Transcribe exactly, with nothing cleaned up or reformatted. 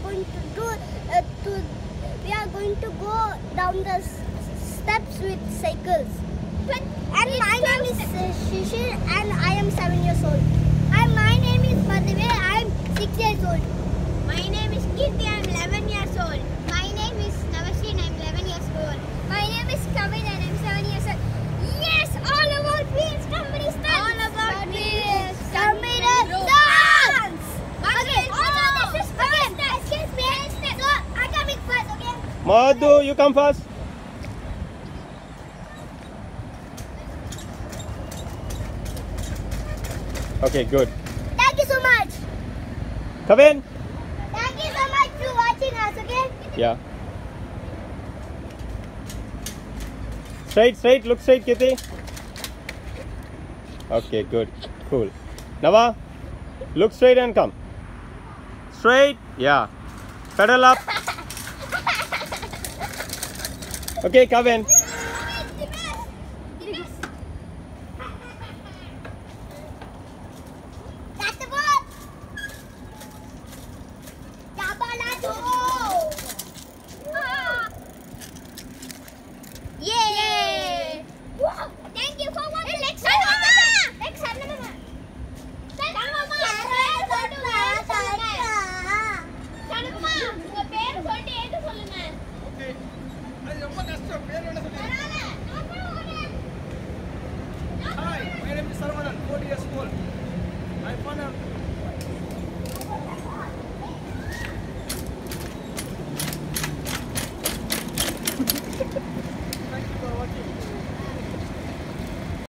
going to do uh, to we are going to go down the s steps with cycles. But, and my name is uh, Shishir and I am seven years old. And my name is Maruthavel. I am six years old. My name is Keerthi. I am eleven years old. My name is Navashree and I am eleven years old. My name is Kavin and I am seven years old. Yes, all about wheels, company stunts. All about wheels, company company stunts. Okay, Also this is okay. Excuse me. So I can make first, okay? Madhu, you come first. Okay, good. Thank you so much. Kavin. Thank you so much for watching us, okay? Yeah. Straight, straight. Look straight, Keerthi. Okay, good. Cool. Nava, look straight and come. Straight. Yeah. Pedal up. Okay, Kavin.